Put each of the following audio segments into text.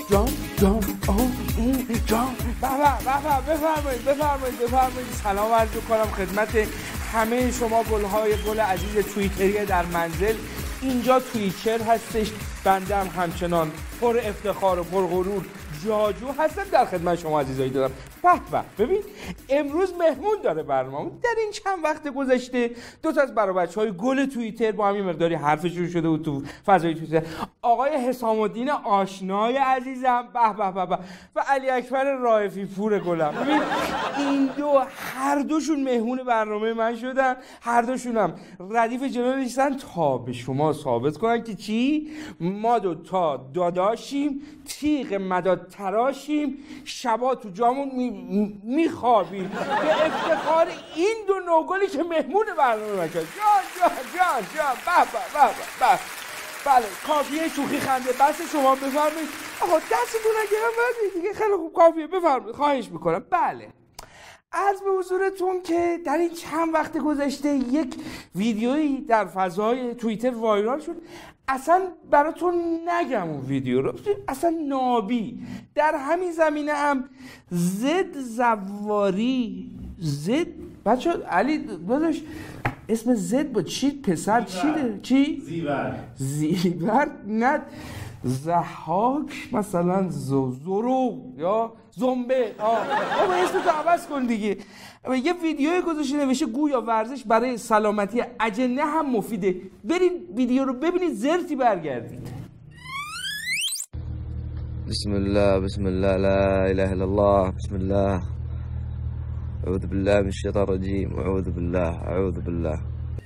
بفرمایید. سلام عرض کنم خدمت همه شما گل عزیز توییتری در منزل. اینجا توییتر هستش، بنده هم همچنان پر افتخار و پر غرور جاجو هستم در خدمت شما عزیزایی دارم. به ببین امروز مهمون داره برنامه. در این چند وقت گذشته دو تا از بچه‌های گل توییتر با هم مقداری حرفشون شده بود تو فضای توییتر. آقای حسام الدین آشنای عزیزم به و علی اکبر رائفی پور گلم. ببین این دو هر دوشون مهمون برنامه من شدن، هر دوشون هم ردیف جلو نشستن تا به شما ثابت کنن که چی؟ ما دو تا داداشیم، تیغ مداد تراشیم، شبا تو جامون میخوابیم به افتخار این دو نوگلی که مهمون برنامه من شد. جان بله کافیه شوخی خنده بس. شما بفرمایید. آقا دستتون نگیرم دیگه، خیلی خوب کافیه، بفرمایید، خواهش میکنم. بله عرض به حضورتون که در این چند وقت گذشته یک ویدیویی در فضای توییتر وایرال شد. اصلا براتون نگم اون ویدیو رو، اصلا نابی. در همین زمینه هم زد زواری بچه علی داداش اسم زد با چی پسر چیه؟ چی؟ زیور نه زحاک مثلا زورو یا زنبه. بابا اسم تو عوض کن دیگه. یه ویدیوی گذاشته نوشته گویا ورزش برای سلامتی اجنه هم مفیده. برید ویدیو رو ببینید زرتی برگردید. بسم الله لا اله الا الله بسم الله اعوذ بالله من الشیطان الرجیم اعوذ بالله.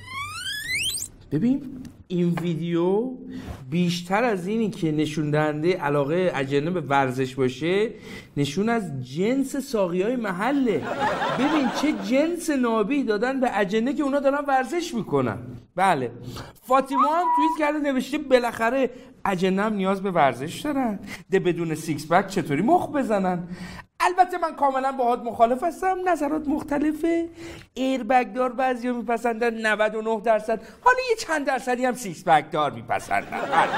ببین این ویدیو بیشتر از اینی که نشون دهنده علاقه اجنه به ورزش باشه، نشون از جنس ساقیای محله. ببین چه جنس نابی دادن به اجنه که اونا دارن ورزش میکنن. بله فاطمه هم توییت کرده نوشته بالاخره اجنه هم نیاز به ورزش دارن، ده بدون سیکس پک چطوری مخ بزنن. البته من کاملا باهات مخالف هستم، نظرات مختلفه. ایربگ دار بعضیا میپسندن 99%، حالا یه چند درصدی هم سیکس پک دار میپسندن.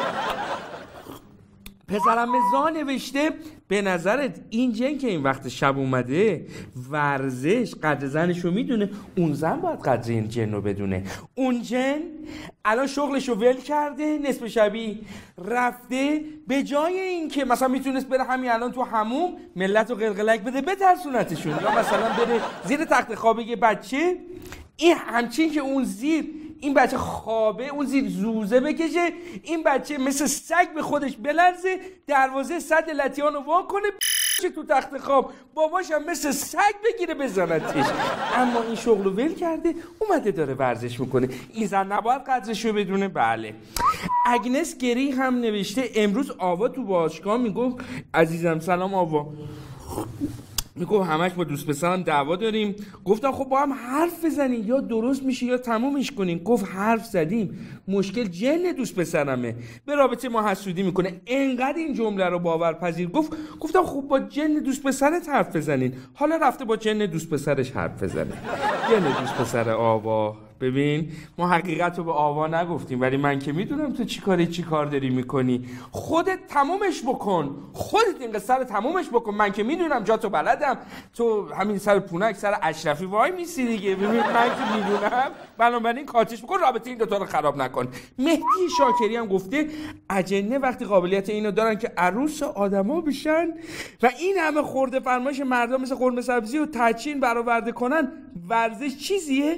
پسرم زا نوشته به نظرت این جن که این وقت شب اومده ورزش قدر زنشو میدونه، اون زن باید قدر این جن رو بدونه. اون جن الان شغلشو ول کرده، نصف شبی رفته، به جای این که مثلا میتونست بره همین الان تو حموم ملت رو قلقلک بده بترسونتشون، یا مثلا بره زیر تخت خواب یه بچه، این همچین که اون زیر این بچه خوابه اون زیر زوزه بکشه، این بچه مثل سگ به خودش بلرزه، دروازه صد لطیان رو وا کنه تو تخت خواب، باباش هم مثل سگ بگیره بزنتش. اما این شغل رو ول کرده اومده داره ورزش میکنه. این زن نباید قدرش رو بدونه. بله اگنس گری هم نوشته امروز آوا تو باشگاه میگفت عزیزم سلام آوا، میگفت همش با دوست پسرم دعوا داریم. گفتم خب با هم حرف بزنین، یا درست میشه یا تمومش کنین. گفت حرف زدیم، مشکل جن دوست پسرمه، به رابطه ما حسودی میکنه. انقدر این جمله رو باورپذیر گفتم خب با جن دوست پسرت حرف بزنین. حالا رفته با جن دوست پسرش حرف بزنه. جن دوست پسر آوا. ببین ما حقیقت رو به آوا نگفتیم، ولی من که میدونم تو چی کار داری میکنی. خودت تمومش بکن، خودت این قصه رو تمومش بکن. من که میدونم جا تو بلدم، تو همین سر پونک سر اشرفی وای میسی دیگه. ببین من که میدونم، بنابراین کاتش بکن، رابطه این دوتا رو خراب نکن. مهدی شاکری هم گفته اجنه وقتی قابلیت اینو دارن که عروس آدما بشن و این همه خورده فرمایش مردم مثل قرمه سبزی و تچین برآورده کنن، ورزش چیزیه؟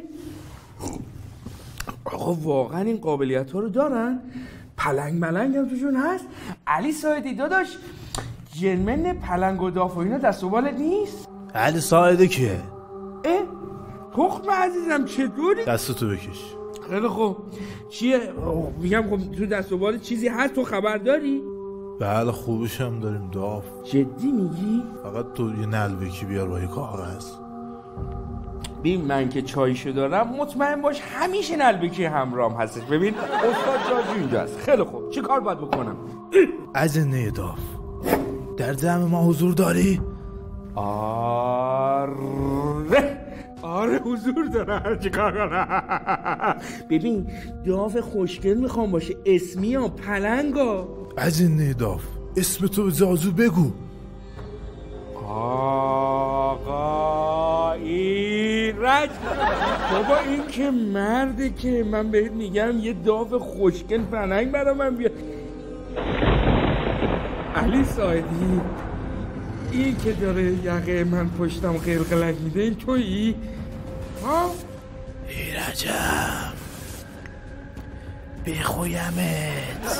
آقا واقعا این قابلیت ها رو دارن؟ پلنگ ملنگ هم توشون هست؟ علی سایدی داداش جنمن پلنگ و داف و اینا دست و بالت نیست؟ علی سایدی کیه؟ تخم عزیزم چطوری؟ دستتو بکش. خیلی خوب چیه؟ میگم خب تو دست و بالت چیزی هست تو خبر داری؟ بله خوبش هم داریم داف. جدی میگی؟ فقط تو یه نلبکی بیار با یه کاغذ. ببین من که چایشو دارم مطمئن باش همیشه نلبکی همراهم هستش. ببین استاد جاجو اینجاست. خیلی خوب چی کار باید بکنم؟ اجنه داف در جمع ما حضور داری؟ آره حضور دارم. چی کار کنم؟ ببین داف خوشگل میخوام باشه، اسمی ها پلنگا. اجنه داف اسم تو زازو بگو. آقا ایرج بابا این که مرده که من بهت میگم یه داو خوشگل پننگ برا من بیار. علی سایدی این که داره یقه من پشتم قلقلک میده این تویی؟ ها؟ ایرجم بخویمت.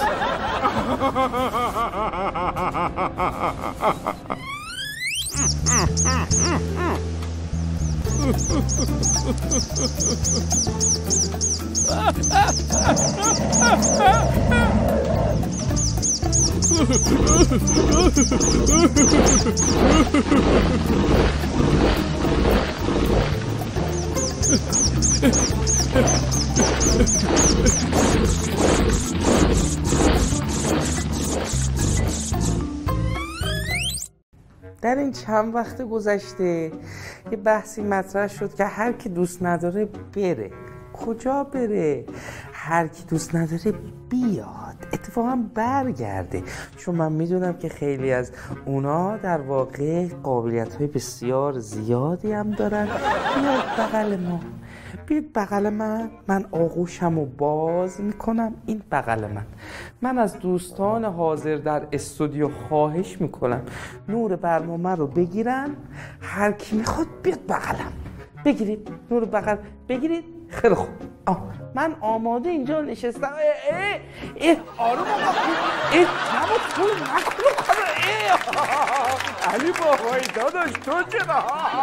در این چند وقت گذشته یه بحثی مطرح شد که هر کی دوست نداره بره. کجا بره؟ هر کی دوست نداره بیاد، اتفاقا برگرده. چون من میدونم که خیلی از اونا در واقع قابلیت‌های بسیار زیادی هم دارن. بیاد بغل ما، بیاد بغل من آغوشم رو باز میکنم. این بغل من از دوستان حاضر در استودیو خواهش میکنم نور برنامه رو بگیرن. هر کی میخواد بیاد بغلم، بگیرید نور بغل بگیرید. خیلی خوب، من آماده اینجا نشستم. آروم آقا، نمو طول نکنو کارو. علی بابایی داداش تو چرا؟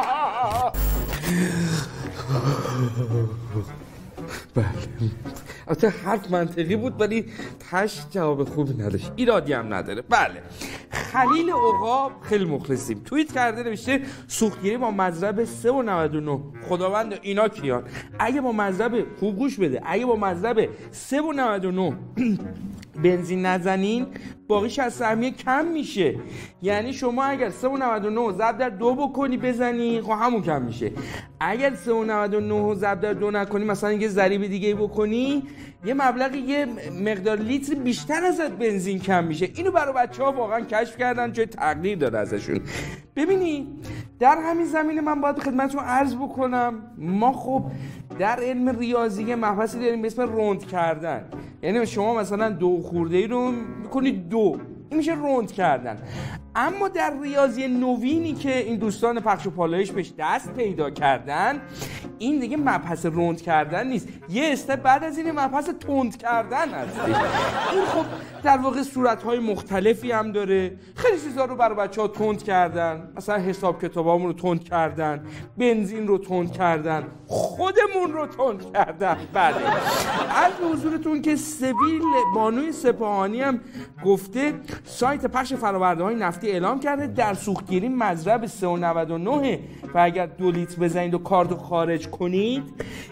بله البته حرف منطقی بود ولی تش جواب خوبی نداشت، ایرادی هم نداره. بله خلیل عقاب خیلی مخلصیم، توییت کرده نوشته سوختگیری با مضرب 3.99. خداوند اینا کیان؟ اگه با مضرب خوب گوش بده، اگه با مضرب 3.99 بنزین نزنین باقیش از سهمیه کم میشه. یعنی شما اگر 3.99 ضرب در 2 بکنی بزنی خب همون کم میشه. اگر 3.99 ضرب در 2 نکنی مثلا یه ضریب دیگه بکنی یه مبلغی یه مقدار لیتر بیشتر ازت بنزین کم میشه. اینو برای بچه‌ها واقعا کشف کردن، جای تقدیر داره ازشون. ببینی در همین زمینه من باید خدمتتون عرض بکنم ما خب در علم ریاضی مبحثی داریم به اسم روند کردن. یعنی شما مثلا 2 خورده‌ای رو می‌کنید 2، این میشه روند کردن. اما در ریاضی نوینی که این دوستان پخش و پالایش بهش دست پیدا کردن این دیگه مبحث روند کردن نیست، یه استپ بعد از این مبحث تند کردن هست. این خب در واقع صورت‌های مختلفی هم داره. خیلی چیزا رو برای بچه‌ها تند کردن، مثلا حساب کتابامون رو تند کردن، بنزین رو تند کردن، خودمون رو تند کردن. بله عرض به حضورتون که سبیل بانوی سپاهانی هم گفته سایت پخش فرآورده‌های نفتی اعلام کرده در سوختگیری مضرب 3.99 و اگر 2 لیتر بزنید و کارتو خارج کنید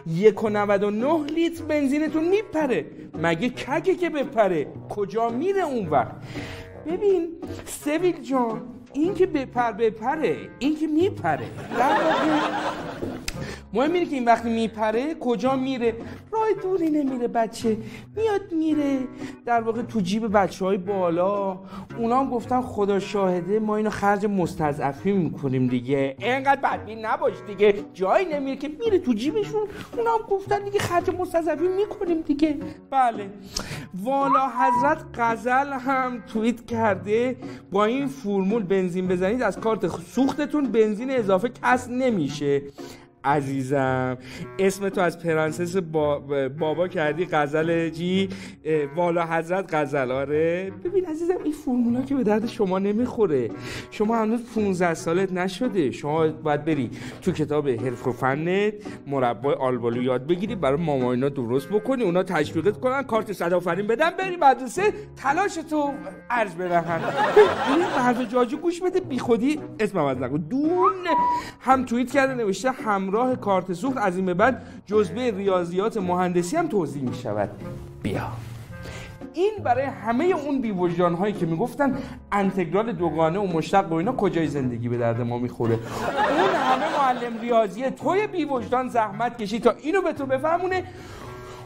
1.99 لیتر بنزینتون میپره. مگه کگه که بپره؟ کجا میره اون وقت؟ ببین سویل جان این که بپره این که میپره. در واقع مهم اینه که این وقتی میپره کجا میره؟ راه دوری نمیره بچه، میاد میره در واقع تو جیب بچه‌های بالا. اونا هم گفتن خدا شاهده ما اینو خرج مستضعفین میکنیم دیگه، اینقدر بدبین نباش دیگه، جایی نمیره که میره تو جیبشون. اونا هم گفتن دیگه خرج مستضعفین میکنیم دیگه. بله والا حضرت غزل هم توییت کرده با این فرمول بنزین بزنید از کارت سوختتون بنزین اضافه کسر نمیشه. عزیزم اسم تو از پرنسس بابا کردی غزل جی، والا حضرت غزل. آره ببین عزیزم این فرمولا که به درد شما نمیخوره، شما هنوز 15 سالت نشده، شما باید بری تو کتاب حرف و فنت مربای آلبالو یاد بگیری، برای ماماینا درست بکنی، اونا تشویقت کنن، کارت صدآفرین بدن، بری مدرسه تلاش تو ارج بدهن. این حرف جاجو گوش بده، بی خودی اسم عوض نکن. دون هم توییت کرده نوشته همراه کارت سوخت از این به بعد جزبه ریاضیات مهندسی هم توضیح می شود. بیا این برای همه اون بی‌وجدان هایی که میگفتن انتگرال دوگانه و مشتق و اینا کجای زندگی به درد ما میخوره. اون همه معلم ریاضی توی بی‌وجدان زحمت کشید تا اینو به تو بفهمونه.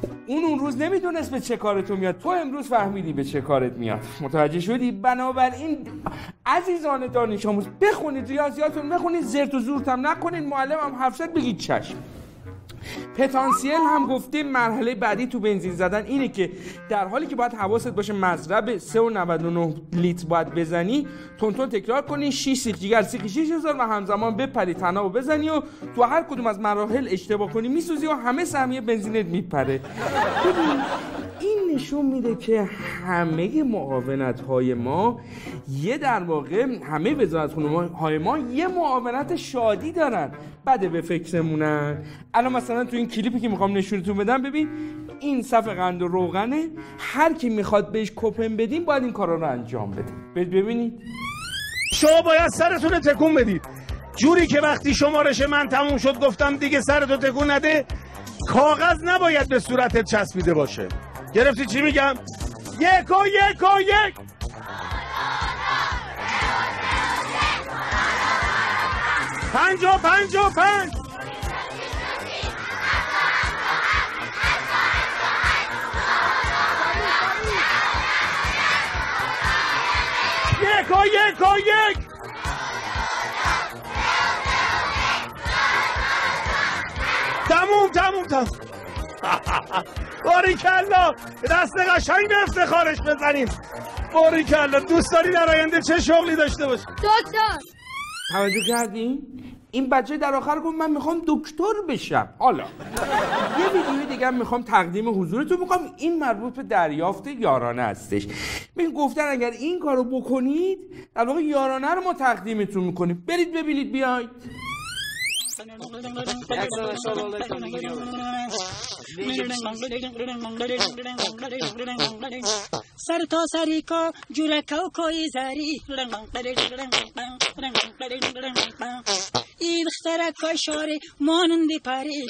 اون روز نمیدونست به چه کارتون میاد، تو امروز فهمیدی به چه کارت میاد. متوجه شدی؟ بنابراین عزیزان دانش آموز بخونید، ریاضیاتون بخونید، زرت و زورت هم نکنید، معلم هم حرف زد بگید چشم. پتانسیل هم گفتیم مرحله بعدی تو بنزین زدن اینه که در حالی که باید حواست باشه مضرب 3.99 لیتر باید بزنی، تون تکرار کنی 6 سیخ جگر سیخ 6000 و همزمان بپری تنابو بزنی و تو هر کدوم از مراحل اشتباه کنی میسوزی و همه سهمیه بنزینت میپره. ببین این نشون میده که همه معاونت‌های ما در واقع همه وزارتخونه‌های ما یه معاونت شادی دارن، بده به فکرمونن. الان مثلا تو این کلیپی که میخوام نشونتون بدم ببین این صف قند و روغنه، هر کی میخواد بهش کوپن بدیم باید این کارا رو انجام بده. ببینید شما باید سرتون تکون بدید جوری که وقتی شمارش من تموم شد گفتم دیگه سرتو تکون نده، کاغذ نباید به صورتت چسبیده باشه. گرفتی چی میگم؟ 1 و 1 و 1 5 و 5 و 5 1 و 1 و 1 تموم باریکلا، دست قشنگ به افتخارش بزنیم. باریکلا. دوست داری در آینده چه شغلی داشته باشی؟ دکتر. توجه کردین؟ این بچه در آخر گفت من میخوام دکتر بشم. حالا یه ویدیوی دیگه میخوام تقدیم حضورتون میکنم، این مربوط به دریافت یارانه هستش. من گفتن اگر این کارو بکنید در واقع یارانه رو ما تقدیمتون میکنیم، برید ببینید بیاید. سر تا سری کا جورکا و کوی زری این دخترکای شاری مانندی پری.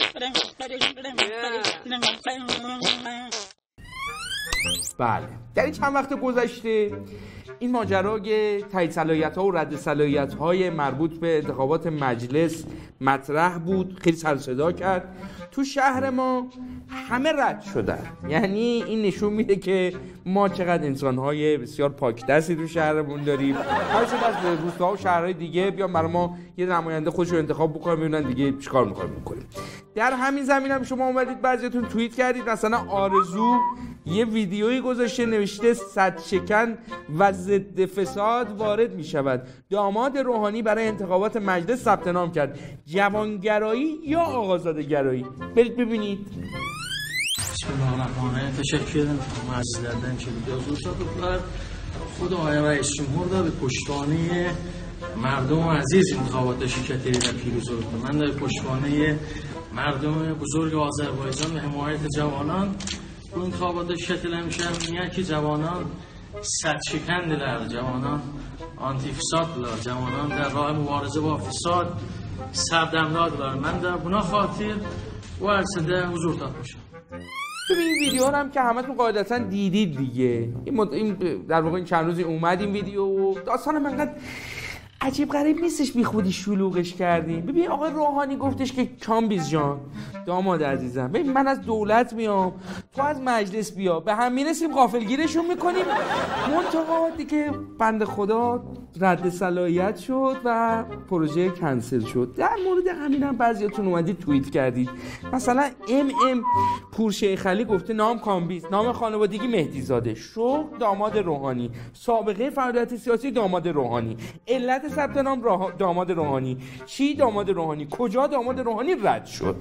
بله در این چند وقت گذشته این ماجرای تایید صلاحیت‌ها و رد صلاحیت‌های مربوط به انتخابات مجلس مطرح بود، خیلی سر و صدا کرد. تو شهر ما همه رد شدن، یعنی این نشون میده که ما چقدر انسان‌های بسیار پاک دستی تو شهرمون داریم. هر چقدر از روستاها و شهرهای دیگه بیان برای ما یه نماینده خودش رو انتخاب بکنن ببینن دیگه چیکار می‌کنیم. در همین زمینه هم شما اومدید بعضیاتون توییت کردید، مثلا آرزو یه ویدیویی گذاشته نوشته صد شکن و ضد فساد وارد می شود. داماد روحانی برای انتخابات مجلس ثبت نام کرد. جوانگرایی یا آقازاده‌گرایی؟ برید ببینید. بسم الله الرحمن الرحیم. تشکر می‌کنم از دادن که ویدیو خود آقای رئیس جمهور در پشتوانه مردم عزیز انتخابات شرکت در پیروزی کنند. من در پشتوانه مردم بزرگ آذربایجان به حمایت جوانان تو انتخابات شرکت نمیشم. یکی جوانان صد شکن دلار، جوانان آنتی فساد دلار، جوانان در راه مبارزه با فساد سردمدار دلار. من در بنا خاطر ورسنده حضور داد میشم. تو این ویدیو هم که همتون قاعدتا دیدید دیگه. این در واقع این چند روزی اومد این ویدیو و داستان من انقدر عجیب غریب نیستش بی خودی شلوغش کردیم. ببین آقای روحانی گفتش که کامبیز جان داماد عزیزم، ببین من از دولت میام تو از مجلس بیا، به هم میرسیم غافلگیرشون میکنیم. منتها دیگه بنده خدا رد صلاحیت شد و پروژه کنسل شد. در مورد همین هم بعضیاتون اومدید توییت کردید. مثلا پورشیخ علی گفته نام کامبیز، نام خانوادگی مهدی زاده، شغل داماد روحانی، سابقه فعالیت سیاسی داماد روحانی، علت ثبت نام داماد روحانی، چی داماد روحانی، کجا داماد روحانی رد شد.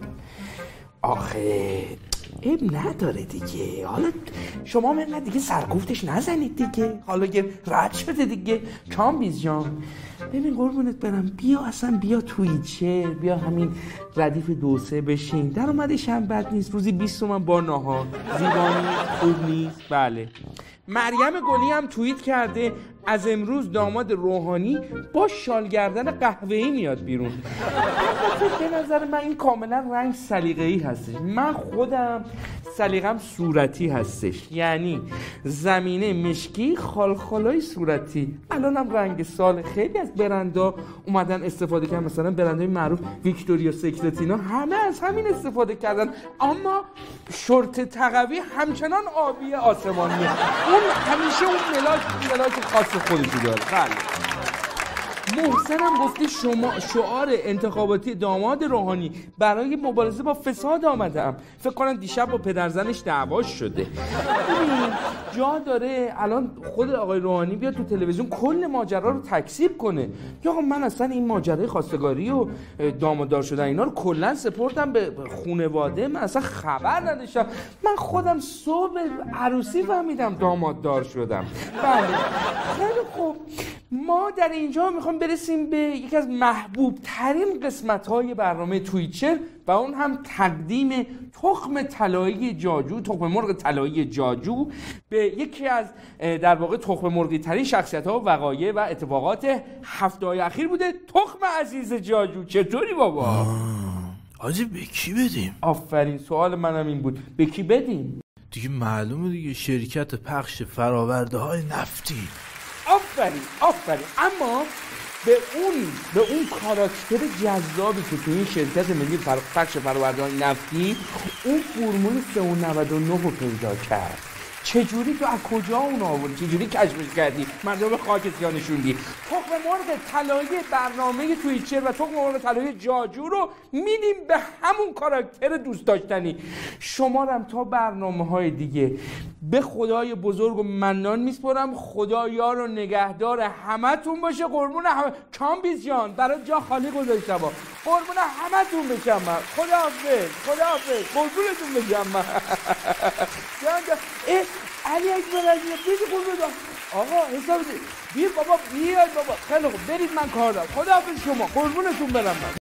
آخه عیب نداره دیگه، حالا شما من دیگه سرگفتش نزنید دیگه، حالا که رد شده دیگه. کامبیز جان ببین قربونت برم، بیا اصلا بیا توییچر، بیا همین ردیف 2-3 بشین، در اومدش هم بد نیست، روزی 20 تومن با ناهار، زیبانی خوب نیست. بله مریم گلی هم توییت کرده از امروز داماد روحانی با شال گردن قهوه‌ای میاد بیرون. البته به نظر من این کاملا رنگ سلیقه‌ای هستش. من خودم سلیقه‌م صورتی هستش، یعنی زمینه مشکی خالخالای صورتی. الانم رنگ سال خیلی از برندها اومدن استفاده کردن، مثلا برندهای معروف ویکتوریا سیکرت اینا همه از همین استفاده کردن، اما شورت تقوی همچنان آبی آسمانیه. اون همیشه اون ملاک خاص خودشو داره. بله. محسن هم گفته شما شعار انتخاباتی داماد روحانی برای مبارزه با فساد آمدم. فکر کنم دیشب با پدرزنش دعواش شده. ببین جا داره الان خود آقای روحانی بیاد تو تلویزیون کل ماجرا رو تکذیب کنه. یا من اصلا این ماجرای خواستگاری و داماددار شدن اینا رو کلا سپردم به خانواده، من اصلا خبر نداشتم. من خودم صبح عروسی فهمیدم داماددار شدم. بله خیلی خوب. ما در اینجا میخوام برسیم به یکی از محبوب ترین قسمت های برنامه توییتر و اون هم تقدیم تخم طلایی جاجو، تخم مرغ طلایی جاجو به یکی از در واقع تخم مرغی ترین شخصیت ها و وقایع و اتفاقات هفته های اخیر بوده. تخم عزیز جاجو چطوری بابا؟ حاجی به کی بدیم؟ آفرین، سوال منم این بود، به کی بدیم؟ دیگه معلومه دیگه، شرکت پخش فرآورده های نفتی. آفرین. اما به اون کاراکتر جذابی که تو این شرکت ملی پخش فرآورده‌های نفتی اون فرمول 399 رو پیدا کرد. چجوری تو از کجا اون آوردی؟ چجوری کشفش کردی؟ مردم به خاک نشوندی؟ تخم مرغ طلایی برنامه توییتر و تخم مرغ طلایی جاجو رو میدیم به همون کاراکتر دوست داشتنی. شمارم تا برنامه‌های دیگه به خدای بزرگ و منان میسپرم. خدا یار و نگهدار همتون باشه. قربون کامبیز جان برای جا خالی گذاشتم. قربون همتون بشم من. خداحافظ. قربونتون بشم من. علی اکبر عزیز بیدی قربون آقا حساب بیر بابا بیاد بابا. خیلی خوب برید من کار دارم. خداحافظ شما. قربونتون برم من.